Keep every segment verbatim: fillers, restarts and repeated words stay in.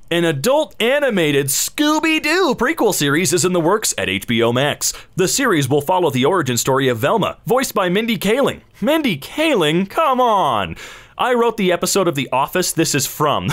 An adult animated Scooby-Doo prequel series is in the works at H B O Max. The series will follow the origin story of Velma, voiced by Mindy Kaling. Mindy Kaling? Come on! I wrote the episode of The Office this is from.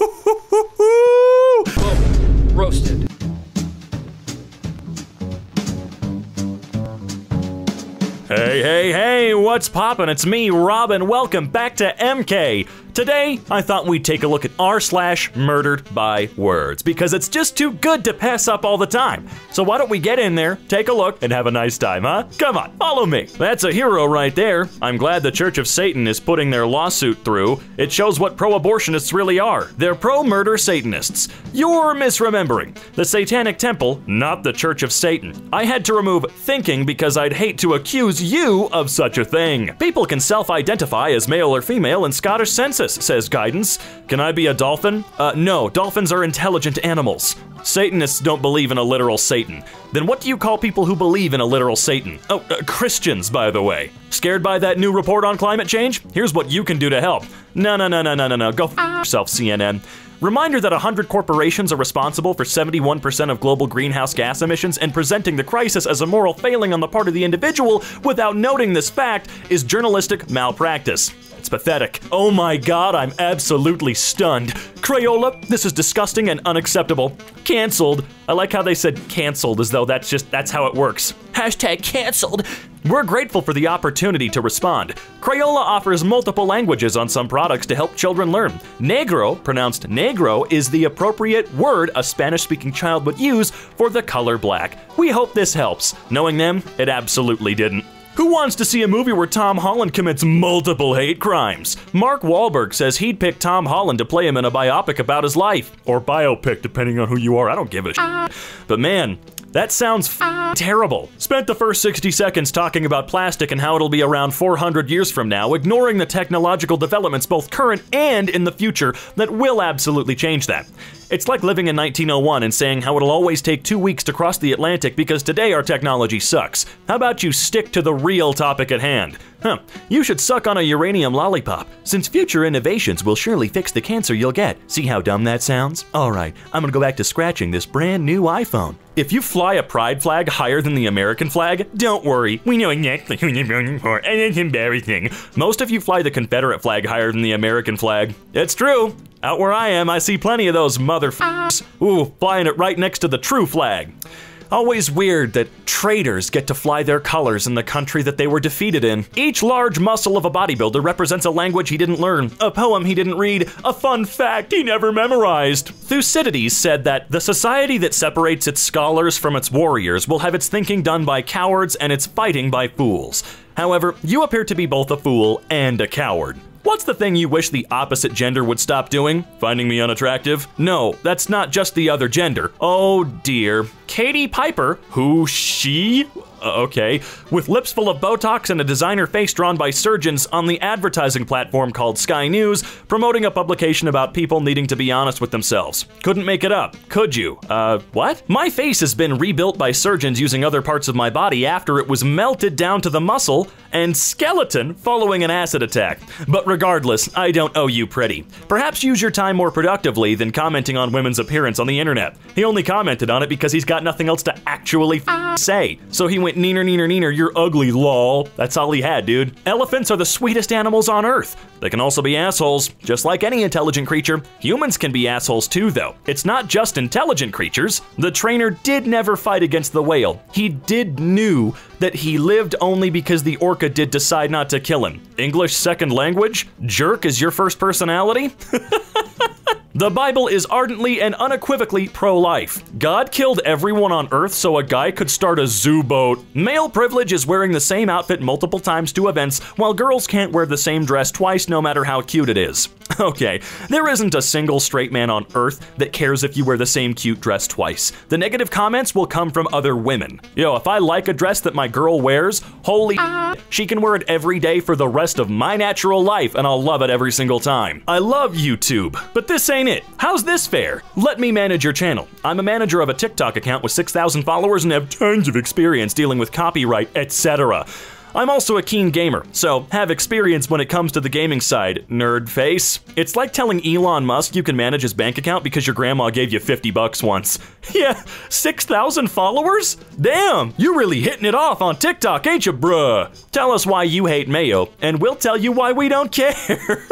Whoa, roasted. Hey, hey, hey, what's poppin'? It's me, Robin. Welcome back to M K. Today, I thought we'd take a look at r slash murdered by words, because it's just too good to pass up all the time. So why don't we get in there, take a look, and have a nice time, huh? Come on, follow me. That's a hero right there. I'm glad the Church of Satan is putting their lawsuit through. It shows what pro-abortionists really are. They're pro-murder Satanists. You're misremembering. The Satanic Temple, not the Church of Satan. I had to remove thinking because I'd hate to accuse you of such a thing. People can self-identify as male or female in Scottish census, says guidance. Can I be a dolphin? Uh, no, dolphins are intelligent animals. Satanists don't believe in a literal Satan. Then what do you call people who believe in a literal Satan? Oh, uh, Christians, by the way. Scared by that new report on climate change? Here's what you can do to help. No, no, no, no, no, no, no. Go f yourself, C N N. Reminder that one hundred corporations are responsible for seventy-one percent of global greenhouse gas emissions, and presenting the crisis as a moral failing on the part of the individual without noting this fact is journalistic malpractice. It's pathetic. Oh my god, I'm absolutely stunned. Crayola, this is disgusting and unacceptable. Canceled. I like how they said canceled as though that's just, that's how it works. Hashtag canceled. We're grateful for the opportunity to respond. Crayola offers multiple languages on some products to help children learn. Negro, pronounced negro, is the appropriate word a Spanish-speaking child would use for the color black. We hope this helps. Knowing them, it absolutely didn't. Who wants to see a movie where Tom Holland commits multiple hate crimes? Mark Wahlberg says he'd pick Tom Holland to play him in a biopic about his life. Or biopic, depending on who you are. I don't give a shit. But man, that sounds f terrible. Spent the first sixty seconds talking about plastic and how it'll be around four hundred years from now, ignoring the technological developments both current and in the future that will absolutely change that. It's like living in nineteen oh one and saying how it'll always take two weeks to cross the Atlantic because today our technology sucks. How about you stick to the real topic at hand? Huh, you should suck on a uranium lollipop, since future innovations will surely fix the cancer you'll get. See how dumb that sounds? Alright, I'm gonna go back to scratching this brand new iPhone. If you fly a pride flag higher than the American flag, don't worry, we know exactly who you're voting for, and it's embarrassing. Most of you fly the Confederate flag higher than the American flag. It's true. Out where I am, I see plenty of those motherfuckers. Ooh, flying it right next to the true flag. Always weird that traitors get to fly their colors in the country that they were defeated in. Each large muscle of a bodybuilder represents a language he didn't learn, a poem he didn't read, a fun fact he never memorized. Thucydides said that the society that separates its scholars from its warriors will have its thinking done by cowards and its fighting by fools. However, you appear to be both a fool and a coward. What's the thing you wish the opposite gender would stop doing? Finding me unattractive? No, that's not just the other gender. Oh dear. Katie Piper, who she? Uh, okay, with lips full of Botox and a designer face drawn by surgeons on the advertising platform called Sky News, promoting a publication about people needing to be honest with themselves. Couldn't make it up, could you? Uh, what? My face has been rebuilt by surgeons using other parts of my body after it was melted down to the muscle and skeleton following an acid attack. But regardless, I don't owe you pretty. Perhaps use your time more productively than commenting on women's appearance on the internet. He only commented on it because he's got nothing else to actually f say. So he went neener, neener, neener, you're ugly, lol. That's all he had, dude. Elephants are the sweetest animals on Earth. They can also be assholes. Just like any intelligent creature, humans can be assholes too, though. It's not just intelligent creatures. The trainer did never fight against the whale. He did knew that he lived only because the orca did decide not to kill him. English second language? Jerk is your first personality? The Bible is ardently and unequivocally pro-life. God killed everyone on Earth so a guy could start a zoo boat. Male privilege is wearing the same outfit multiple times to events, while girls can't wear the same dress twice no matter how cute it is. Okay, there isn't a single straight man on Earth that cares if you wear the same cute dress twice. The negative comments will come from other women. Yo, if I like a dress that my girl wears, holy she can wear it every day for the rest of my natural life and I'll love it every single time. I love YouTube, but this ain't it. How's this fair? Let me manage your channel. I'm a manager of a TikTok account with six thousand followers and have tons of experience dealing with copyright, et cetera. I'm also a keen gamer, so have experience when it comes to the gaming side, nerd face. It's like telling Elon Musk you can manage his bank account because your grandma gave you fifty bucks once. Yeah, six thousand followers? Damn, you really hitting it off on TikTok, ain't you, bruh? Tell us why you hate mayo, and we'll tell you why we don't care.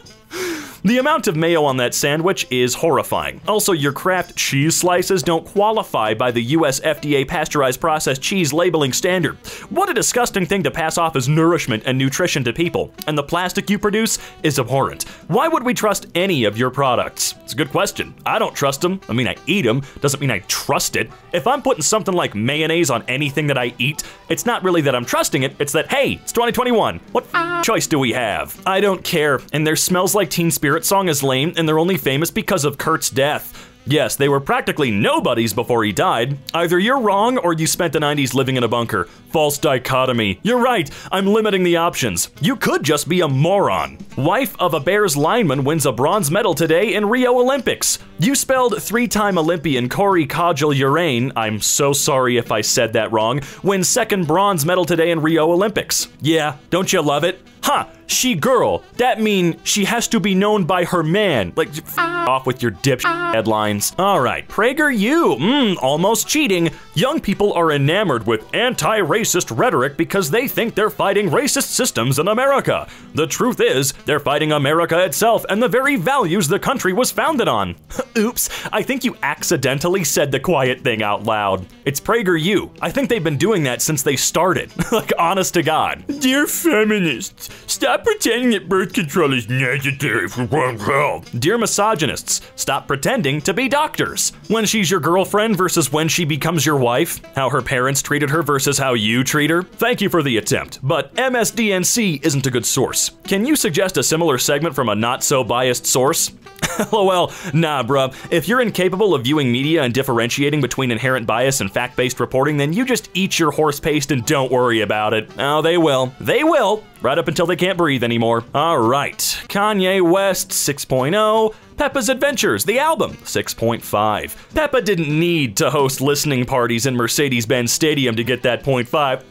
The amount of mayo on that sandwich is horrifying. Also, your Kraft cheese slices don't qualify by the U S F D A pasteurized processed cheese labeling standard. What a disgusting thing to pass off as nourishment and nutrition to people. And the plastic you produce is abhorrent. Why would we trust any of your products? It's a good question. I don't trust them. I mean, I eat them. Doesn't mean I trust it. If I'm putting something like mayonnaise on anything that I eat, it's not really that I'm trusting it. It's that, hey, it's twenty twenty-one. What f choice do we have? I don't care. And their Smells Like Teen Spirit song is lame, and they're only famous because of Kurt's death. Yes, they were practically nobodies before he died. Either you're wrong or you spent the nineties living in a bunker. False dichotomy. You're right, I'm limiting the options. You could just be a moron. Wife of a Bears lineman wins a bronze medal today in Rio Olympics. You spelled three-time Olympian Corey Caudill-Urane, I'm so sorry if I said that wrong, wins second bronze medal today in Rio Olympics. Yeah, don't you love it? Huh, she girl. That mean she has to be known by her man. Like, f off with your dip headlines. All right, PragerU. Mmm, almost cheating. Young people are enamored with anti-racist rhetoric because they think they're fighting racist systems in America. The truth is, they're fighting America itself and the very values the country was founded on. Oops, I think you accidentally said the quiet thing out loud. It's PragerU. I think they've been doing that since they started. Like, honest to God. Dear feminists, stop pretending that birth control is necessary for one's health. Dear misogynists, stop pretending to be doctors. When she's your girlfriend versus when she becomes your wife, how her parents treated her versus how you treat her. Thank you for the attempt, but M S D N C isn't a good source. Can you suggest a similar segment from a not-so-biased source? LOL, nah bruh, if you're incapable of viewing media and differentiating between inherent bias and fact-based reporting, then you just eat your horse paste and don't worry about it. Oh, they will. They will, right up until they can't breathe anymore. Alright, Kanye West six point oh, Peppa's Adventures, the album, six point five. Peppa didn't need to host listening parties in Mercedes-Benz Stadium to get that point five.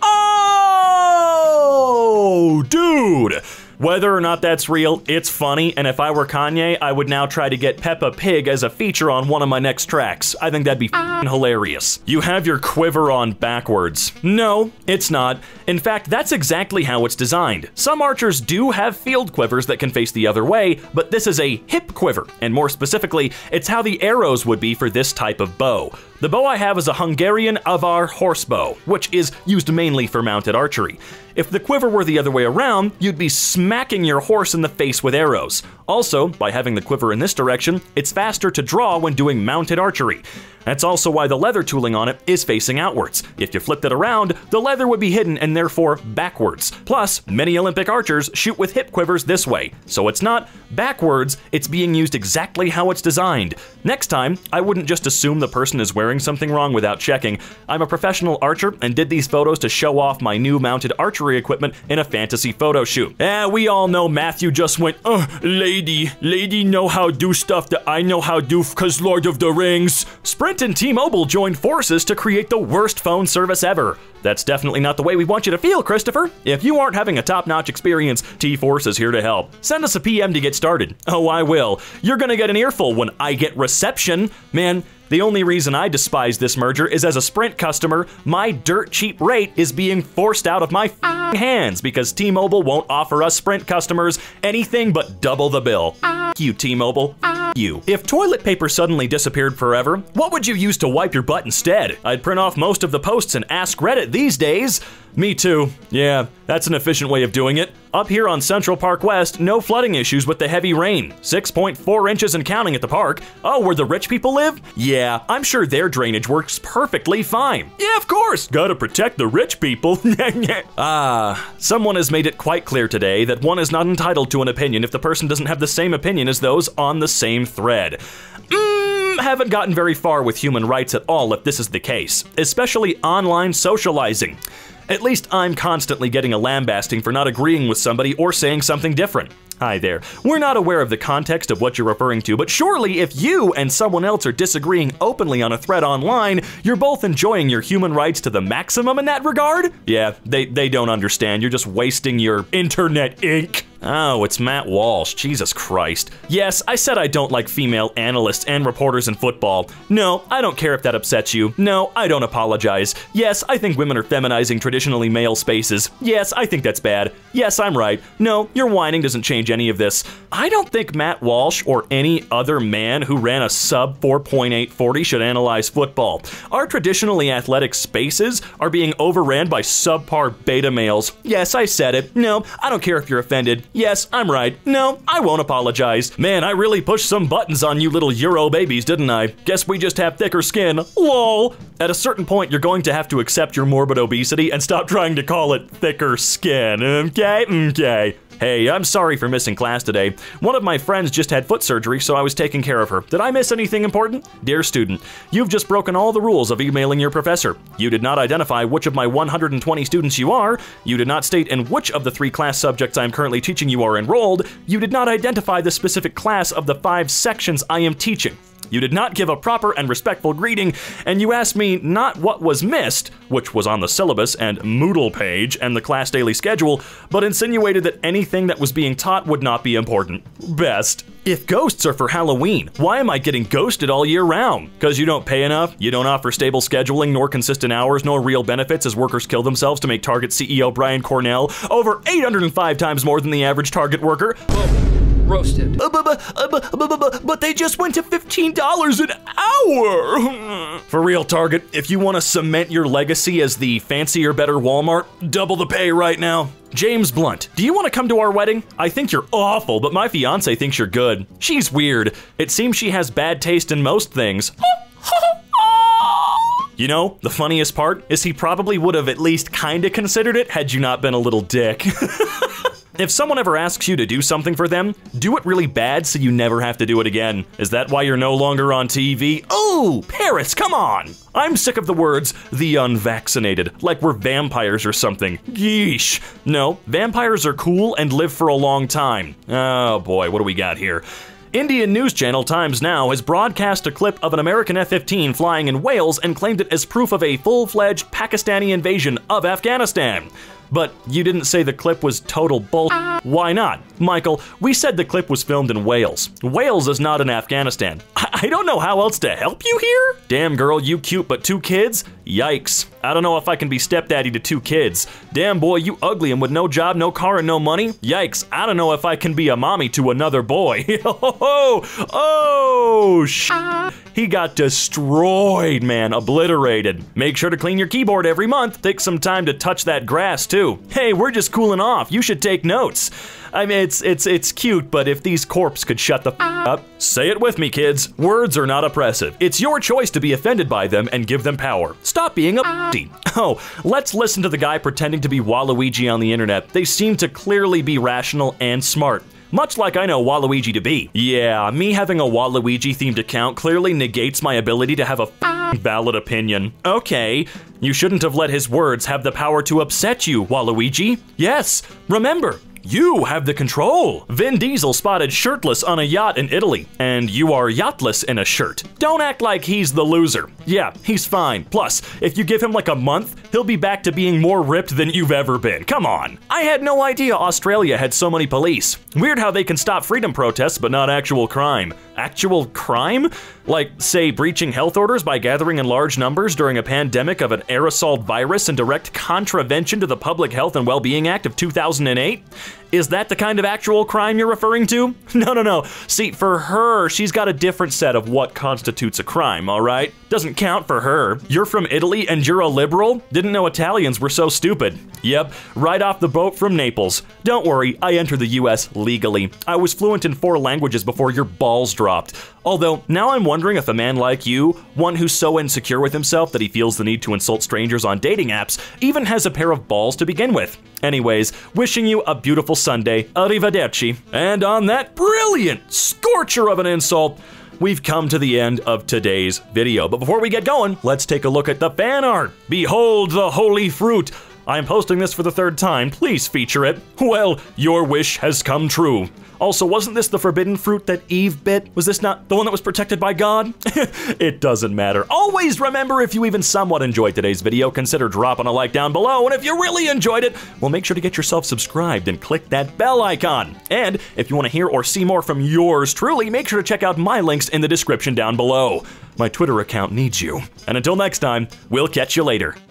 Oh, dude! Whether or not that's real, it's funny, and if I were Kanye, I would now try to get Peppa Pig as a feature on one of my next tracks. I think that'd be f***ing hilarious. You have your quiver on backwards. No, it's not. In fact, that's exactly how it's designed. Some archers do have field quivers that can face the other way, but this is a hip quiver, and more specifically, it's how the arrows would be for this type of bow. The bow I have is a Hungarian Avar horse bow, which is used mainly for mounted archery. If the quiver were the other way around, you'd be smacking your horse in the face with arrows. Also, by having the quiver in this direction, it's faster to draw when doing mounted archery. That's also why the leather tooling on it is facing outwards. If you flipped it around, the leather would be hidden and therefore backwards. Plus, many Olympic archers shoot with hip quivers this way, so it's not backwards, it's being used exactly how it's designed. Next time, I wouldn't just assume the person is wearing something wrong without checking. I'm a professional archer and did these photos to show off my new mounted archery equipment in a fantasy photo shoot. Eh, we all know Matthew just went, uh, lady, lady know how do stuff that I know how do cause Lord of the Rings. Sprint and T-Mobile joined forces to create the worst phone service ever. That's definitely not the way we want you to feel, Christopher. If you aren't having a top-notch experience, T-Force is here to help. Send us a P M to get started. Oh, I will. You're gonna get an earful when I get reception. Man, the only reason I despise this merger is as a Sprint customer, my dirt cheap rate is being forced out of my f***ing hands because T-Mobile won't offer us Sprint customers anything but double the bill. F*** you, T-Mobile. F*** you. If toilet paper suddenly disappeared forever, what would you use to wipe your butt instead? I'd print off most of the posts and ask Reddit these days. Me too. Yeah, that's an efficient way of doing it. Up here on Central Park West, no flooding issues with the heavy rain. six point four inches and counting at the park. Oh, where the rich people live? Yeah, I'm sure their drainage works perfectly fine. Yeah, of course. Gotta protect the rich people. Ah, someone has made it quite clear today that one is not entitled to an opinion if the person doesn't have the same opinion as those on the same thread. Mmm, haven't gotten very far with human rights at all if this is the case, especially online socializing. At least I'm constantly getting a lambasting for not agreeing with somebody or saying something different. Hi there. We're not aware of the context of what you're referring to, but surely if you and someone else are disagreeing openly on a thread online, you're both enjoying your human rights to the maximum in that regard? Yeah, they, they don't understand. You're just wasting your internet ink. Oh, it's Matt Walsh. Jesus Christ. Yes, I said I don't like female analysts and reporters in football. No, I don't care if that upsets you. No, I don't apologize. Yes, I think women are feminizing traditionally male spaces. Yes, I think that's bad. Yes, I'm right. No, your whining doesn't change any of this. I don't think Matt Walsh or any other man who ran a sub four point eight forty should analyze football. Our traditionally athletic spaces are being overran by subpar beta males. Yes, I said it. No, I don't care if you're offended. Yes, I'm right. No, I won't apologize. Man, I really pushed some buttons on you little Euro babies, didn't I? Guess we just have thicker skin. Lol. At a certain point, you're going to have to accept your morbid obesity and stop trying to call it thicker skin, okay? Okay. Hey, I'm sorry for missing class today. One of my friends just had foot surgery, so I was taking care of her. Did I miss anything important? Dear student, you've just broken all the rules of emailing your professor. You did not identify which of my one hundred twenty students you are. You did not state in which of the three class subjects I am currently teaching you are enrolled. You did not identify the specific class of the five sections I am teaching. You did not give a proper and respectful greeting, and you asked me not what was missed, which was on the syllabus and Moodle page and the class daily schedule, but insinuated that anything that was being taught would not be important. Best. If ghosts are for Halloween, why am I getting ghosted all year round? Because you don't pay enough, you don't offer stable scheduling, nor consistent hours, nor real benefits as workers kill themselves to make Target C E O Brian Cornell over eight hundred five times more than the average Target worker. Roasted. Uh, but, but, uh, but, but, but, but they just went to fifteen dollars an hour! For real, Target, if you want to cement your legacy as the fancier, better Walmart, double the pay right now. James Blunt, do you want to come to our wedding? I think you're awful, but my fiance thinks you're good. She's weird. It seems she has bad taste in most things. You know, the funniest part is he probably would have at least kinda considered it had you not been a little dick. If someone ever asks you to do something for them, do it really bad so you never have to do it again. Is that why you're no longer on T V? Ooh, Paris, come on! I'm sick of the words, the unvaccinated, like we're vampires or something. Yeesh. No, vampires are cool and live for a long time. Oh boy, what do we got here? Indian news channel Times Now has broadcast a clip of an American F fifteen flying in Wales and claimed it as proof of a full-fledged Pakistani invasion of Afghanistan. But you didn't say the clip was total bull. Why not? Michael, we said the clip was filmed in Wales. Wales is not in Afghanistan. I, I don't know how else to help you here. Damn girl, you cute but two kids? Yikes. I don't know if I can be stepdaddy to two kids. Damn boy, you ugly and with no job, no car, and no money? Yikes, I don't know if I can be a mommy to another boy. Oh, oh, sh**. He got destroyed, man, obliterated. Make sure to clean your keyboard every month. Take some time to touch that grass, too. Hey, we're just cooling off. You should take notes. I mean, it's it's it's cute, but if these corps could shut the f up. Say it with me, kids. Words are not oppressive. It's your choice to be offended by them and give them power. Stop being a p***y. Oh, let's listen to the guy pretending to be Waluigi on the internet. They seem to clearly be rational and smart. Much like I know Waluigi to be. Yeah, me having a Waluigi-themed account clearly negates my ability to have a f***ing valid opinion. Okay, you shouldn't have let his words have the power to upset you, Waluigi. Yes, remember, you have the control. Vin Diesel spotted shirtless on a yacht in Italy, and you are yachtless in a shirt. Don't act like he's the loser. Yeah, he's fine. Plus, if you give him like a month, he'll be back to being more ripped than you've ever been. Come on. I had no idea Australia had so many police. Weird how they can stop freedom protests, but not actual crime. Actual crime? Like, say, breaching health orders by gathering in large numbers during a pandemic of an aerosol virus in direct contravention to the Public Health and Well-Being Act of two thousand eight? Is that the kind of actual crime you're referring to? No, no, no. See, for her, she's got a different set of what constitutes a crime, all right? Doesn't count for her. You're from Italy and you're a liberal? Didn't know Italians were so stupid. Yep, right off the boat from Naples. Don't worry, I entered the U S legally. I was fluent in four languages before your balls dropped. Although, now I'm wondering if a man like you, one who's so insecure with himself that he feels the need to insult strangers on dating apps, even has a pair of balls to begin with. Anyways, wishing you a beautiful Sunday. Arrivederci. And on that brilliant scorcher of an insult, we've come to the end of today's video. But before we get going, let's take a look at the fan art. Behold the holy fruit. I'm posting this for the third time. Please feature it. Well, your wish has come true. Also, wasn't this the forbidden fruit that Eve bit? Was this not the one that was protected by God? It doesn't matter. Always remember, if you even somewhat enjoyed today's video, consider dropping a like down below, and if you really enjoyed it, well, make sure to get yourself subscribed and click that bell icon. And if you want to hear or see more from yours truly, make sure to check out my links in the description down below. My Twitter account needs you. And until next time, we'll catch you later.